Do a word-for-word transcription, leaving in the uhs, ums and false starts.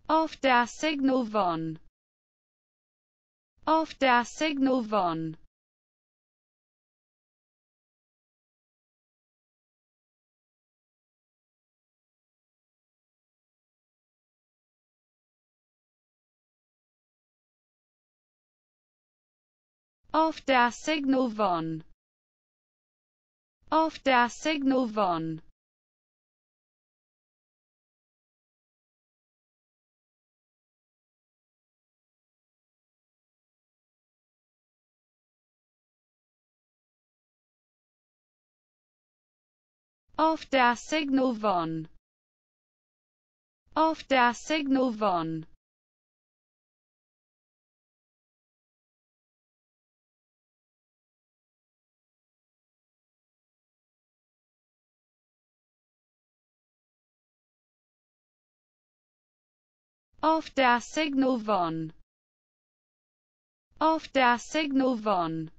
Auf das Signal von. Auf das Signal von. Auf das Signal von. Auf das Signal von. Auf das Signal von. Auf das Signal von. Auf das Signal von. Auf das Signal von.